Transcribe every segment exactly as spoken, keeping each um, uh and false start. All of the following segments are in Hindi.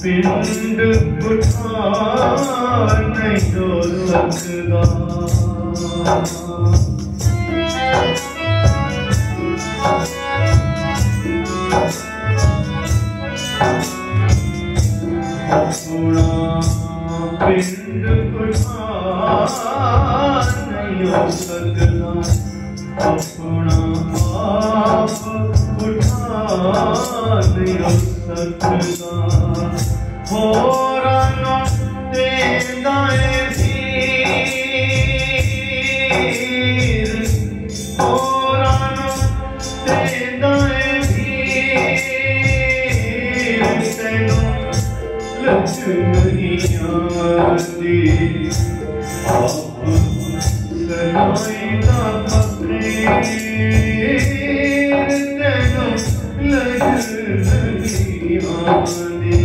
पिंड उठा नहीं हो सकता अपना पिंड उठा नहीं हो सकता अपना आप उठा नहीं हो सकता हो रहा तेरा भीर हो रहा तेरा भीर तेनों लग नहीं आती आप सनाई ना फकीर तेनों लग नहीं आती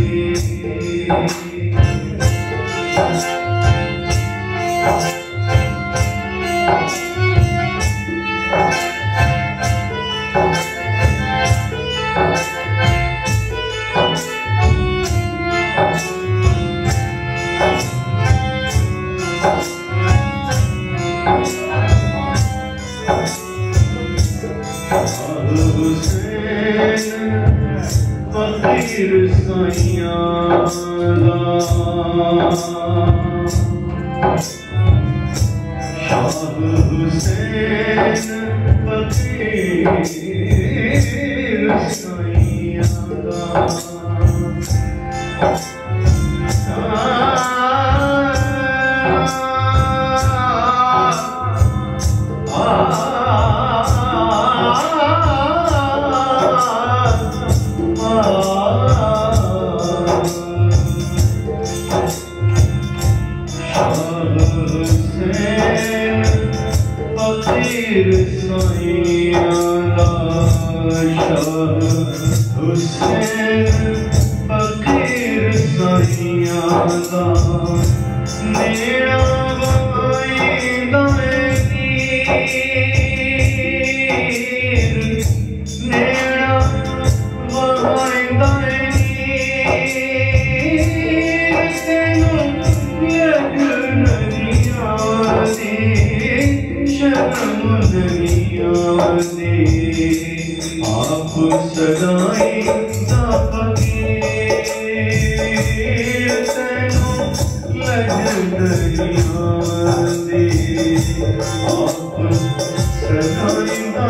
फकीर साइयां शाह हुसैन फकीर साइयां आप सदाई ना फकीर तेनों लग नहीं आती आप सदाई ना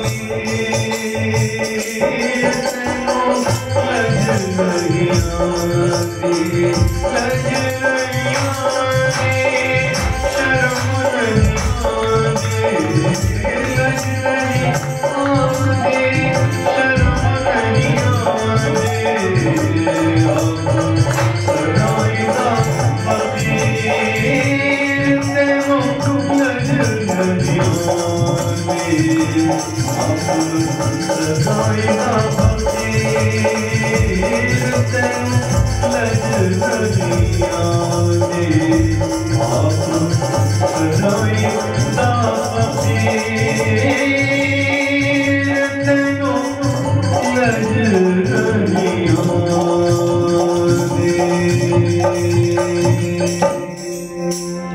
फकीर तेनों लग नहीं आती लग नहीं आती शर्म नहीं आती लग नहीं आती शर्म नहीं आती सदाई ना फकीर तेनों लग नहीं आती सदाई ना फकीर तेनों लग नहीं आती आप सदाई ना फकीर तेनों लग नहीं आती